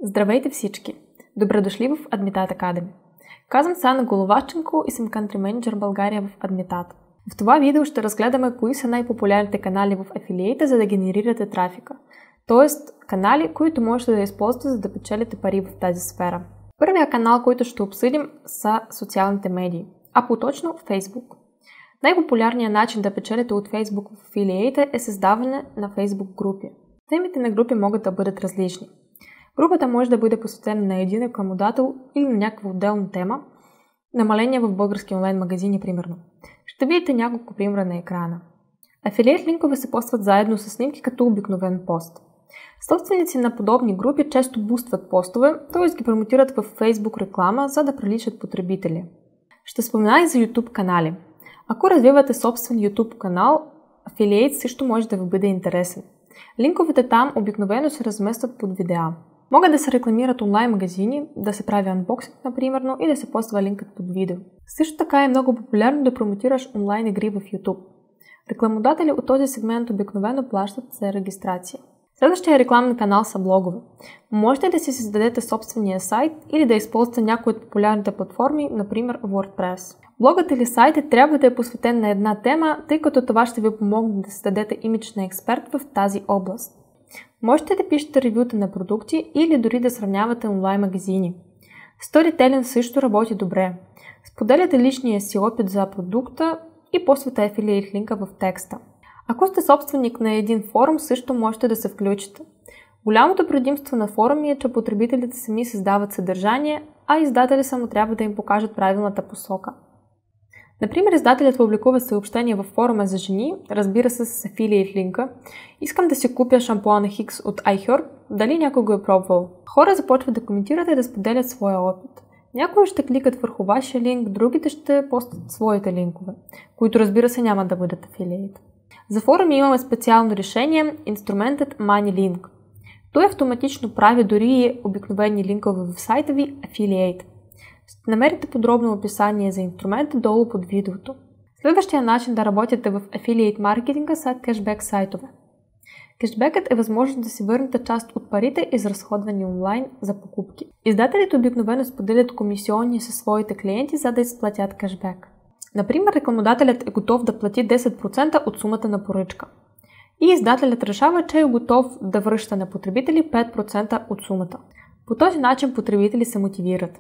Здравейте всички! Добре дошли в Admitat Academy. Казвам се Анна Головаченко и съм Country Manager България в Admitat. В това видео ще разгледаме кои са най-популярните канали в афилиейта, за да генерирате трафика. Тоест, канали, които можете да използвате, за да печелите пари в тази сфера. Първият канал, който ще обсъдим, са социалните медии, а по-точно Facebook. Най-популярният начин да печелите от Facebook в афилиейта е създаване на Facebook групи. Темите на групи могат да бъдат различни. Групата може да бъде посветена на един рекламодател или на някаква отделна тема, намаление в български онлайн магазини, примерно. Ще видите няколко примера на екрана. Афилиейт линкове се постват заедно с снимки като обикновен пост. Собственици на подобни групи често бустват постове, т.е. ги промотират в Facebook реклама, за да привличат потребители. Ще спомена и за YouTube канали. Ако развивате собствен YouTube канал, афилиейт също може да ви бъде интересен. Линковете там обикновено се разместват под видеа. Могат да се рекламират онлайн магазини, да се прави анбоксинг, например, и да се поства линкът под видео. Също така е много популярно да промотираш онлайн игри в YouTube. Рекламодатели от този сегмент обикновено плащат за регистрация. Следващия рекламен канал са блогове. Можете да си създадете собствения сайт или да използвате някои от популярните платформи, например WordPress. Блогът или сайтът трябва да е посветен на една тема, тъй като това ще ви помогне да създадете имидж на експерт в тази област. Можете да пишете ревюта на продукти или дори да сравнявате онлайн магазини. Storytelling също работи добре. Споделяте личния си опит за продукта и поствате афилиейт линка в текста. Ако сте собственик на един форум, също можете да се включите. Голямото предимство на форуми е, че потребителите сами създават съдържание, а издатели само трябва да им покажат правилната посока. Например, издателят публикува съобщение във форума за жени, разбира се с афилиейт линка: "Искам да си купя шампуана Хикс от iHerb, дали някой го е пробвал?" Хора започват да коментират и да споделят своя опит. Някои ще кликат върху вашия линк, другите ще постат своите линкове, които разбира се няма да бъдат афилиейт. За форуми имаме специално решение, инструментът ManyLink. Той автоматично прави дори и обикновени линкове в сайта ви афилиейт. Ще намерите подробно описание за инструмента долу под видеото. Следващия начин да работите в афилиейт маркетинга са кешбек сайтове. Кешбекът е възможност да си върнете част от парите, изразходвани онлайн за покупки. Издателите обикновено споделят комисионни със своите клиенти, за да изплатят кешбек. Например, рекламодателят е готов да плати 10% от сумата на поръчка. И издателят решава, че е готов да връща на потребители 5% от сумата. По този начин потребители се мотивират.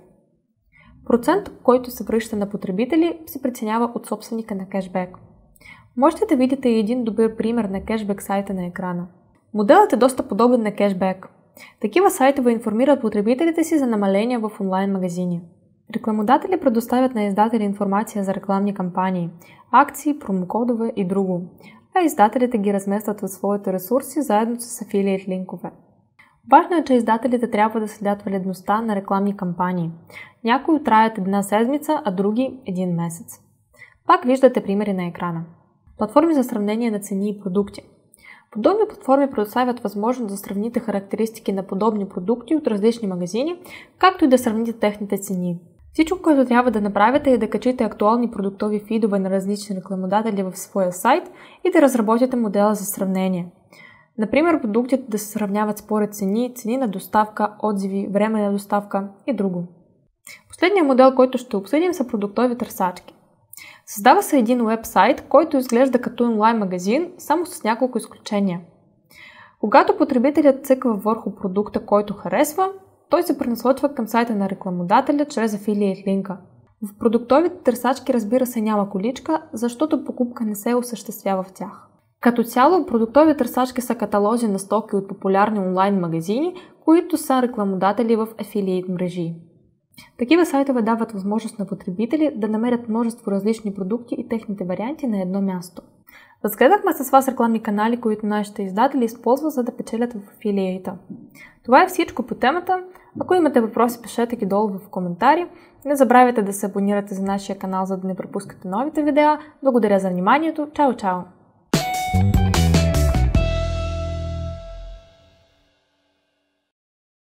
Процент, който се връща на потребители, се преценява от собственика на кешбек. Можете да видите един добър пример на кешбек сайта на екрана. Моделът е доста подобен на кешбек. Такива сайтове информират потребителите си за намаления в онлайн магазини. Рекламодатели предоставят на издатели информация за рекламни кампании, акции, промокодове и друго, а издателите ги разместват в своите ресурси заедно с афилиейт линкове. Важно е, че издателите трябва да следят валидността на рекламни кампании. Някои траят една седмица, а други един месец. Пак виждате примери на екрана. Платформи за сравнение на цени и продукти. Подобни платформи предоставят възможност да сравните характеристики на подобни продукти от различни магазини, както и да сравните техните цени. Всичко, което трябва да направите, е да качите актуални продуктови фидове на различни рекламодатели в своя сайт и да разработите модела за сравнение. Например, продуктите да се сравняват според цени, цени на доставка, отзиви, време на доставка и друго. Последният модел, който ще обсъдим, са продуктови търсачки. Създава се един уебсайт, който изглежда като онлайн магазин, само с няколко изключения. Когато потребителят цъква върху продукта, който харесва, той се пренасочва към сайта на рекламодателя чрез афилиейт линка. В продуктовите търсачки, разбира се, няма количка, защото покупка не се осъществява в тях. Като цяло, продуктови търсачки са каталози на стоки от популярни онлайн магазини, които са рекламодатели в афилиейт мрежи. Такива сайтове дават възможност на потребители да намерят множество различни продукти и техните варианти на едно място. Разгледахме с вас рекламни канали, които нашите издатели използват, за да печелят в афилиейта. Това е всичко по темата. Ако имате въпроси, пишете ги долу в коментари. Не забравяйте да се абонирате за нашия канал, за да не пропускате новите видеа. Благодаря за вниманието. Чао, чао!